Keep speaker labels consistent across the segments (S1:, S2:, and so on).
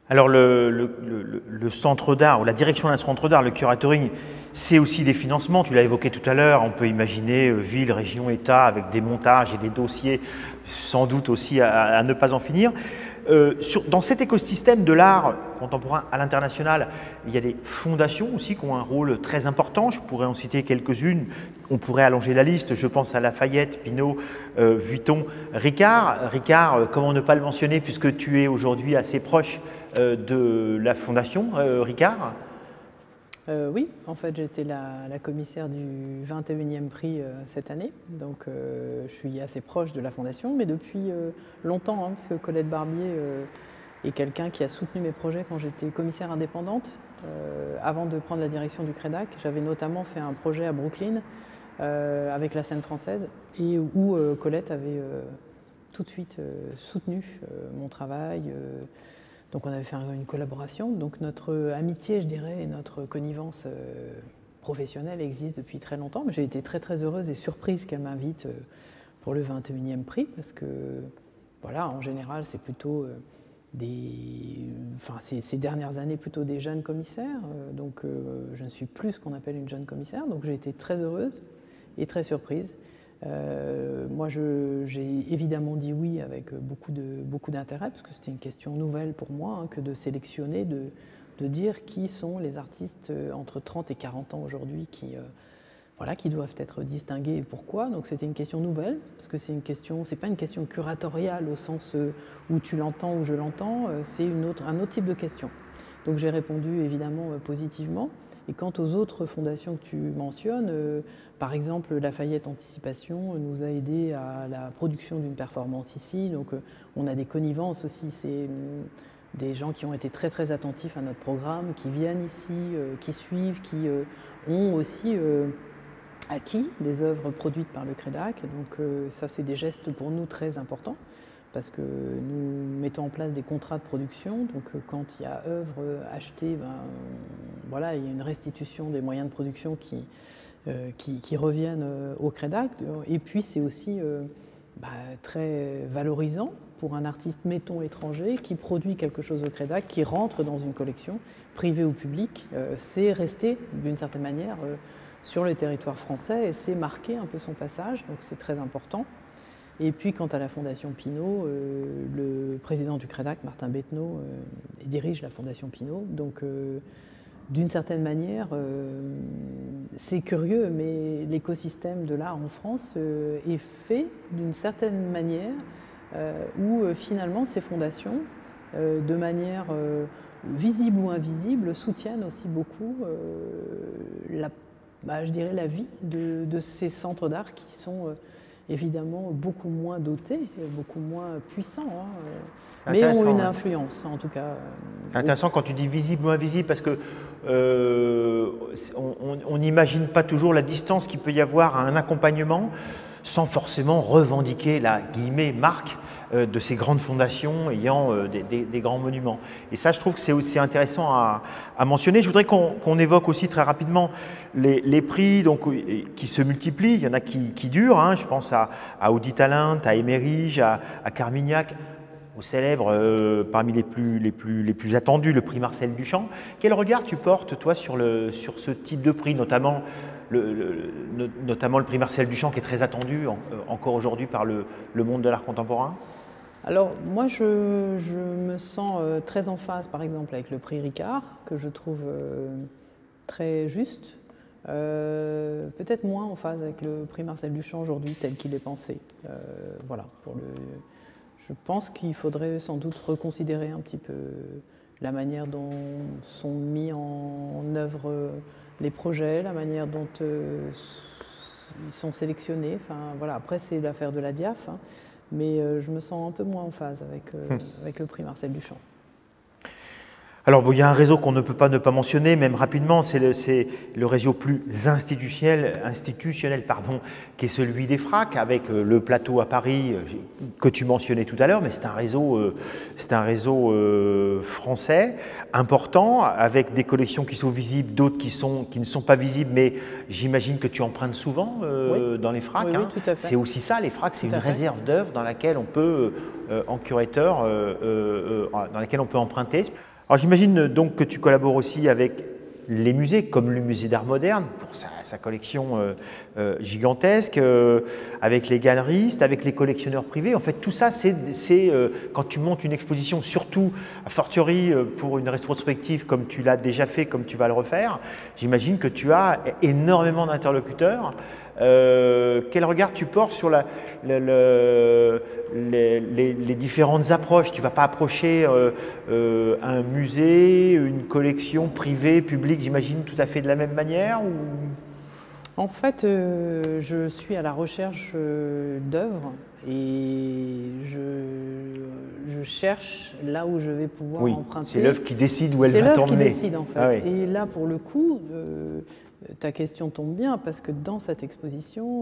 S1: Alors le centre d'art ou la direction d'un centre d'art, le curatoring, c'est aussi des financements, tu l'as évoqué tout à l'heure, on peut imaginer ville, région, État avec des montages et des dossiers sans doute aussi à ne pas en finir. Dans cet écosystème de l'art contemporain à l'international, il y a des fondations aussi qui ont un rôle très important. Je pourrais en citer quelques-unes. On pourrait allonger la liste. Je pense à Lafayette, Pinault, Vuitton, Ricard. Ricard, comment ne pas le mentionner puisque tu es aujourd'hui assez proche de la fondation Ricard.
S2: Oui, en fait j'étais la commissaire du 21e prix cette année, donc je suis assez proche de la fondation, mais depuis longtemps, hein, parce que Colette Barbier est quelqu'un qui a soutenu mes projets quand j'étais commissaire indépendante. Avant de prendre la direction du CREDAC, j'avais notamment fait un projet à Brooklyn avec la scène française, et où Colette avait tout de suite soutenu mon travail. Donc on avait fait une collaboration, donc notre amitié, je dirais, et notre connivence professionnelle existe depuis très longtemps. Mais j'ai été très très heureuse et surprise qu'elle m'invite pour le 21e prix, parce que voilà, en général c'est plutôt ces dernières années plutôt des jeunes commissaires, donc je ne suis plus ce qu'on appelle une jeune commissaire, donc j'ai été très heureuse et très surprise. Moi, j'ai évidemment dit oui avec beaucoup d'intérêt, parce que c'était une question nouvelle pour moi, hein, que de sélectionner, de dire qui sont les artistes entre 30 et 40 ans aujourd'hui qui doivent être distingués et pourquoi. Donc c'était une question nouvelle, parce que c'est pas une question curatoriale au sens où tu l'entends ou je l'entends, c'est un autre type de question. Donc j'ai répondu évidemment positivement. Et quant aux autres fondations que tu mentionnes, par exemple Lafayette Anticipation nous a aidé à la production d'une performance ici, donc on a des connivences aussi, c'est des gens qui ont été très très attentifs à notre programme, qui viennent ici, qui suivent, qui ont aussi acquis des œuvres produites par le CREDAC, donc ça c'est des gestes pour nous très importants, parce que nous mettons en place des contrats de production, donc quand il y a œuvres achetées, voilà, il y a une restitution des moyens de production qui reviennent au CREDAC, et puis c'est aussi très valorisant pour un artiste, mettons, étranger, qui produit quelque chose au CREDAC, qui rentre dans une collection, privée ou publique, c'est rester d'une certaine manière sur le territoire français et c'est marquer un peu son passage, donc c'est très important. Et puis, quant à la Fondation Pinault, le président du CREDAC, Martin Bettenot, dirige la Fondation Pinault. Donc, d'une certaine manière, c'est curieux, mais l'écosystème de l'art en France est fait d'une certaine manière où finalement ces fondations, de manière visible ou invisible, soutiennent aussi beaucoup je dirais la vie de ces centres d'art qui sont évidemment beaucoup moins dotés, beaucoup moins puissants, hein, mais ont une influence en tout cas.
S1: C'est intéressant quand tu dis visible ou invisible, parce que on n'imagine pas toujours la distance qu'il peut y avoir à un accompagnement sans forcément revendiquer la guillemets marque de ces grandes fondations ayant des grands monuments. Et ça, je trouve que c'est aussi intéressant à mentionner. Je voudrais qu'on évoque aussi très rapidement les prix donc, qui se multiplient. Il y en a qui durent, hein. Je pense à Audi Talent, à Émerige, à Carmignac, au célèbre, parmi les plus attendus, le prix Marcel Duchamp. Quel regard tu portes, toi, sur ce type de prix, notamment le prix Marcel Duchamp, qui est très attendu encore aujourd'hui par le monde de l'art contemporain?
S2: Alors, moi, je me sens très en phase, par exemple, avec le prix Ricard, que je trouve très juste. Peut-être moins en phase avec le prix Marcel Duchamp aujourd'hui, tel qu'il est pensé. Voilà, je pense qu'il faudrait sans doute reconsidérer un petit peu la manière dont sont mis en œuvre les projets, la manière dont ils sont sélectionnés. Enfin, voilà. Après, c'est l'affaire de la DIAF, hein, mais je me sens un peu moins en phase avec le prix Marcel Duchamp.
S1: Alors, bon, il y a un réseau qu'on ne peut pas ne pas mentionner, même rapidement, c'est le réseau plus institutionnel qui est celui des FRAC, avec le plateau à Paris que tu mentionnais tout à l'heure, mais c'est un réseau français important, avec des collections qui sont visibles, d'autres qui ne sont pas visibles, mais j'imagine que tu empruntes souvent dans les FRAC.
S2: Oui,
S1: hein.
S2: tout à fait.
S1: C'est aussi ça, les FRAC, c'est une réserve d'œuvres dans laquelle on peut, en curateur, dans laquelle on peut emprunter. Alors j'imagine donc que tu collabores aussi avec les musées, comme le musée d'art moderne, pour sa collection gigantesque, avec les galeristes, avec les collectionneurs privés. En fait, tout ça, c'est quand tu montes une exposition, surtout a fortiori pour une rétrospective comme tu l'as déjà fait, comme tu vas le refaire, j'imagine que tu as énormément d'interlocuteurs. Quel regard tu portes sur les différentes approches? Tu ne vas pas approcher un musée, une collection privée, publique, j'imagine, tout à fait de la même manière ou...
S2: En fait, je suis à la recherche d'œuvres et je cherche là où je vais pouvoir emprunter.
S1: C'est l'œuvre qui décide où elle va t'emmener.
S2: C'est l'œuvre qui décide, en fait. Ah, oui. Et là, pour le coup, ta question tombe bien parce que dans cette exposition,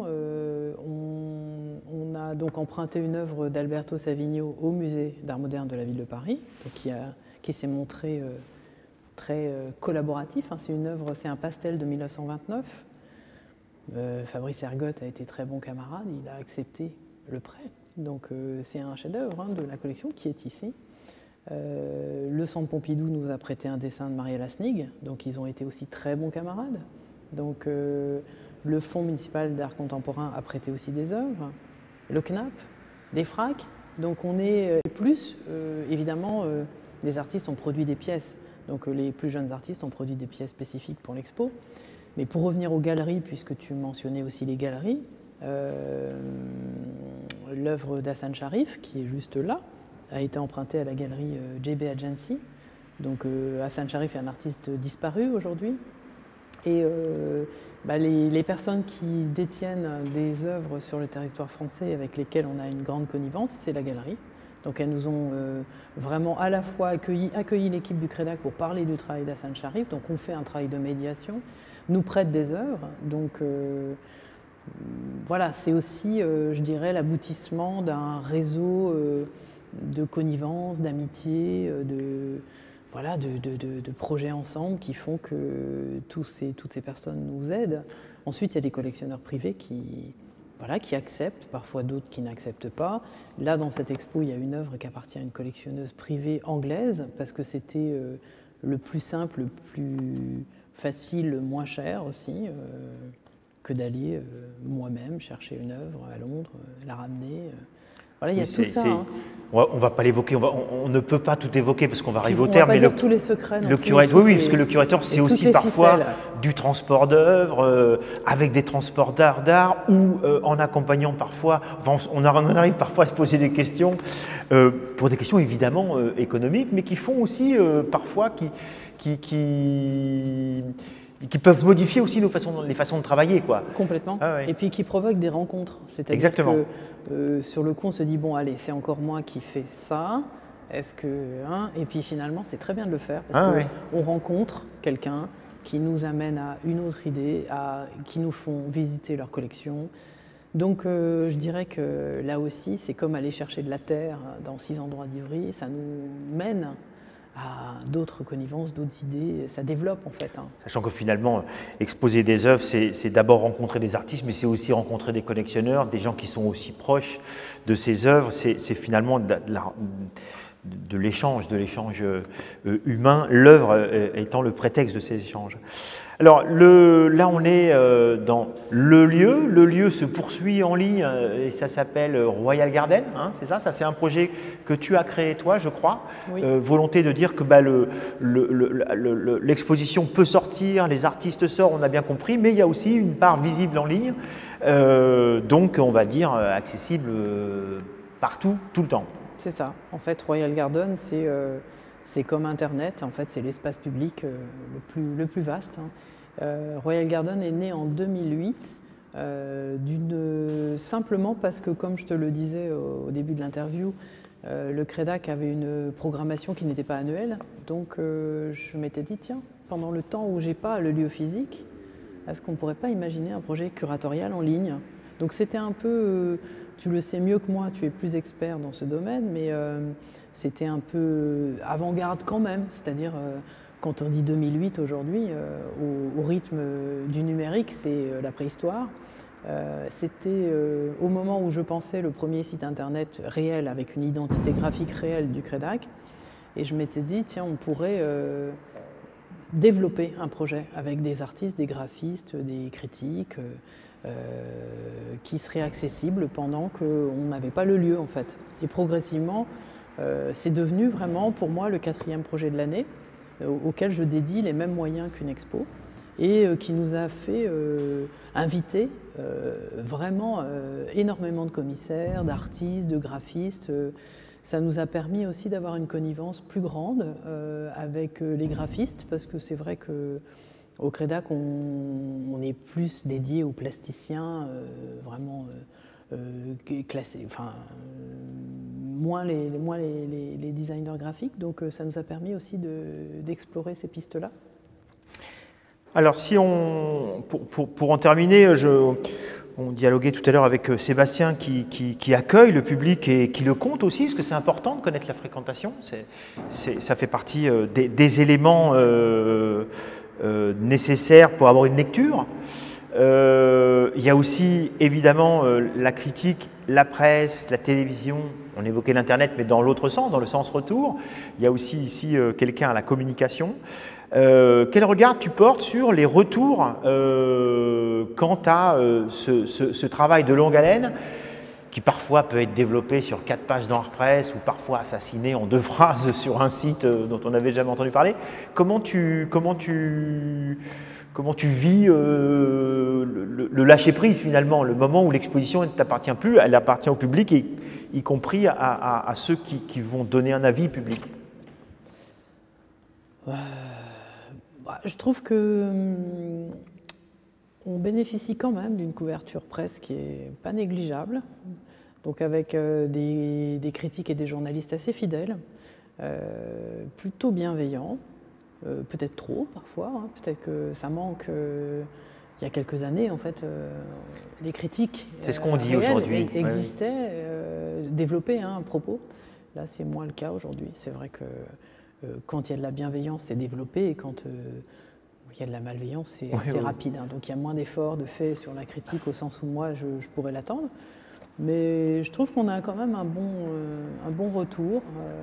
S2: on a donc emprunté une œuvre d'Alberto Savigno au musée d'art moderne de la ville de Paris, qui s'est montré très collaboratif. C'est un pastel de 1929. Fabrice Ergotte a été très bon camarade, il a accepté le prêt. Donc c'est un chef-d'œuvre de la collection qui est ici. Le Centre Pompidou nous a prêté un dessin de Marielle Asnig, donc ils ont été aussi très bons camarades. Donc le Fonds municipal d'art contemporain a prêté aussi des œuvres, le CNAP, des FRAC. Donc on est plus, évidemment, les artistes ont produit des pièces. Donc les plus jeunes artistes ont produit des pièces spécifiques pour l'expo. Mais pour revenir aux galeries, puisque tu mentionnais aussi les galeries, l'œuvre d'Hassan Sharif, qui est juste là, a été empruntée à la galerie JB Agency. Donc Hassan Sharif est un artiste disparu aujourd'hui. Et les personnes qui détiennent des œuvres sur le territoire français avec lesquelles on a une grande connivence, c'est la galerie. Donc elles nous ont vraiment à la fois accueilli l'équipe du CREDAC pour parler du travail d'Hassan Sharif. Donc on fait un travail de médiation, nous prêtent des œuvres. Donc voilà, c'est aussi, je dirais, l'aboutissement d'un réseau de connivence, d'amitié, de projets ensemble qui font que toutes ces personnes nous aident. Ensuite, il y a des collectionneurs privés qui acceptent, parfois d'autres qui n'acceptent pas. Là, dans cette expo, il y a une œuvre qui appartient à une collectionneuse privée anglaise parce que c'était le plus simple, le plus facile, le moins cher aussi, que d'aller moi-même chercher une œuvre à Londres, la ramener. Voilà, il y a tout ça.
S1: On ne va pas l'évoquer, on ne peut pas tout évoquer parce qu'on va arriver au terme.
S2: Mais tous les secrets.
S1: Oui, parce que le curateur, c'est aussi parfois du transport d'œuvres, avec des transporteurs d'art ou en accompagnant parfois. On en arrive parfois à se poser des questions, pour des questions évidemment économiques, mais qui font aussi parfois qui peuvent modifier aussi les façons de travailler, quoi.
S2: Complètement. Ah, ouais. Et puis qui provoquent des rencontres. C'est-à-dire que sur le coup, on se dit, bon, allez, c'est encore moi qui fais ça. Est-ce que... Et puis finalement, c'est très bien de le faire parce qu'on rencontre quelqu'un qui nous amène à une autre idée, qui nous font visiter leur collection. Donc je dirais que là aussi, c'est comme aller chercher de la terre dans 6 endroits d'Ivry. Ça nous mène à d'autres connivences, d'autres idées, ça développe en fait.
S1: Sachant que finalement, exposer des œuvres, c'est d'abord rencontrer des artistes, mais c'est aussi rencontrer des collectionneurs, des gens qui sont aussi proches de ces œuvres, c'est finalement de l'échange humain, l'œuvre étant le prétexte de ces échanges. Alors là on est dans le lieu se poursuit en ligne et ça s'appelle Royal Garden, c'est ça c'est un projet que tu as créé toi je crois, oui. Volonté de dire que l'exposition peut sortir, les artistes sortent, on a bien compris, mais il y a aussi une part visible en ligne, donc on va dire accessible partout, tout le temps.
S2: C'est ça, en fait Royal Garden c'est comme Internet, en fait c'est l'espace public le plus vaste. Royal Garden est né en 2008, simplement parce que, comme je te le disais au début de l'interview, le CREDAC avait une programmation qui n'était pas annuelle. Donc je m'étais dit, tiens, pendant le temps où je n'ai pas le lieu physique, est-ce qu'on ne pourrait pas imaginer un projet curatorial en ligne? Donc c'était un peu, tu le sais mieux que moi, tu es plus expert dans ce domaine, mais c'était un peu avant-garde quand même, c'est-à-dire quand on dit 2008 aujourd'hui, au rythme du numérique, c'est la préhistoire. C'était au moment où je pensais le premier site internet réel avec une identité graphique réelle du CREDAC. Et je m'étais dit, tiens, on pourrait développer un projet avec des artistes, des graphistes, des critiques, qui seraient accessibles pendant qu'on n'avait pas le lieu, en fait. Et progressivement, c'est devenu vraiment, pour moi, le 4e projet de l'année, auquel je dédie les mêmes moyens qu'une expo, et qui nous a fait inviter vraiment énormément de commissaires, d'artistes, de graphistes. Ça nous a permis aussi d'avoir une connivence plus grande avec les graphistes, parce que c'est vrai qu'au CREDAC, on est plus dédié aux plasticiens, vraiment classés, enfin, moins les designers graphiques. Donc ça nous a permis aussi d'explorer ces pistes-là.
S1: Alors, si pour en terminer, on dialoguait tout à l'heure avec Sébastien qui accueille le public et qui le compte aussi, parce que c'est important de connaître la fréquentation. Ça fait partie des éléments nécessaires pour avoir une lecture. Il y a aussi évidemment la critique, la presse, la télévision. On évoquait l'Internet, mais dans l'autre sens, dans le sens retour. Il y a aussi ici quelqu'un à la communication. Quel regard tu portes sur les retours quant à ce travail de longue haleine qui parfois peut être développé sur 4 pages dans Presse ou parfois assassiné en 2 phrases sur un site dont on n'avait jamais entendu parler. Comment tu vis le lâcher-prise finalement, le moment où l'exposition ne t'appartient plus, elle appartient au public, et y compris à ceux qui vont donner un avis public?
S2: Je trouve que on bénéficie quand même d'une couverture presse qui n'est pas négligeable, donc avec des critiques et des journalistes assez fidèles, plutôt bienveillants, peut-être trop parfois, hein, peut-être que ça manque. Il y a quelques années, en fait, les critiques
S1: c'est ce qu'on dit aujourd'hui
S2: existaient, développaient un propos. Là, c'est moins le cas aujourd'hui. C'est vrai que quand il y a de la bienveillance, c'est développé, et quand il y a de la malveillance, c'est rapide. Hein. Donc il y a moins d'efforts de fait sur la critique au sens où moi je pourrais l'attendre. Mais je trouve qu'on a quand même un bon retour.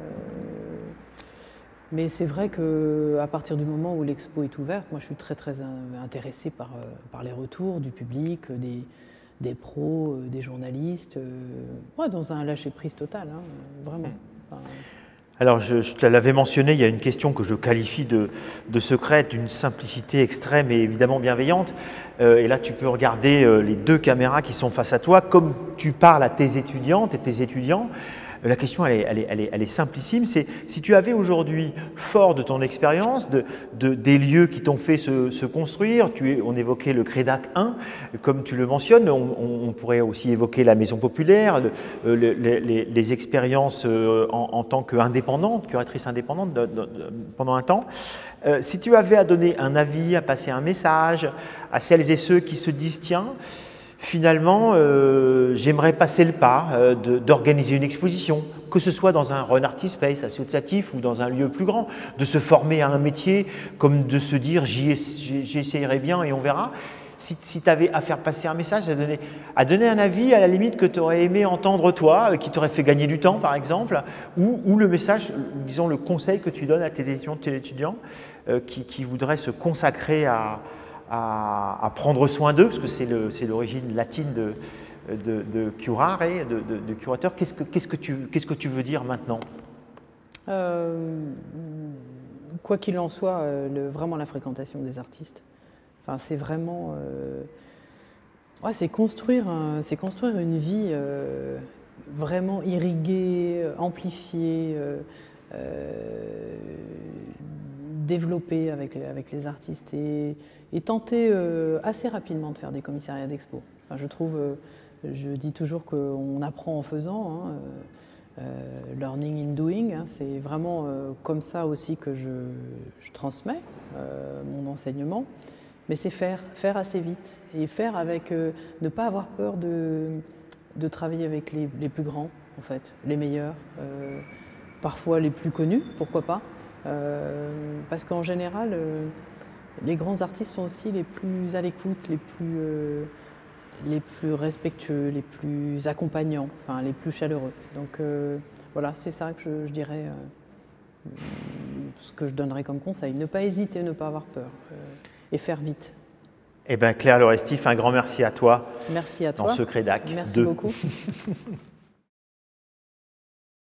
S2: Mais c'est vrai qu'à partir du moment où l'expo est ouverte, moi je suis très intéressée par les retours du public, des pros, des journalistes, dans un lâcher-prise total, hein, vraiment. Enfin,
S1: alors, je te l'avais mentionné, il y a une question que je qualifie de secrète, d'une simplicité extrême et évidemment bienveillante. Et là, tu peux regarder les 2 caméras qui sont face à toi. Comme tu parles à tes étudiantes et tes étudiants, la question, elle est simplissime. C'est si tu avais aujourd'hui, fort de ton expérience, des lieux qui t'ont fait se construire, on évoquait le CREDAC 1, comme tu le mentionnes, on pourrait aussi évoquer la Maison Populaire, les expériences en tant qu'indépendante, curatrice indépendante pendant un temps. Si tu avais à donner un avis, à passer un message à celles et ceux qui se disent « tiens, finalement, j'aimerais passer le pas d'organiser une exposition, que ce soit dans un Run Artist Space associatif ou dans un lieu plus grand, de se former à un métier, comme de se dire j'essayerai bien et on verra. Si tu avais à faire passer un message, à donner un avis à la limite que tu aurais aimé entendre toi, qui t'aurait fait gagner du temps par exemple, ou le message, disons le conseil que tu donnes à tes étudiants qui voudraient se consacrer à prendre soin d'eux, parce que c'est l'origine latine de curare, de curateur. Qu'est-ce que tu veux dire maintenant?
S2: Quoi qu'il en soit, vraiment la fréquentation des artistes. Enfin, c'est vraiment, c'est construire une vie vraiment irriguée, amplifiée, développée avec les artistes, et tenter assez rapidement de faire des commissariats d'expo. Enfin, je dis toujours qu'on apprend en faisant, hein, learning in doing, hein, c'est vraiment comme ça aussi que je transmets mon enseignement. Mais c'est faire assez vite, et faire avec, ne pas avoir peur de travailler avec les plus grands, en fait, les meilleurs, parfois les plus connus, pourquoi pas, parce qu'en général, les grands artistes sont aussi les plus à l'écoute, les plus respectueux, les plus accompagnants, enfin les plus chaleureux. Donc voilà, c'est ça que je dirais ce que je donnerais comme conseil. Ne pas hésiter, ne pas avoir peur et faire vite.
S1: Eh bien, Claire Le Restif, un grand merci à toi.
S2: Merci à toi.
S1: Dans Secret DAC.
S2: Merci beaucoup.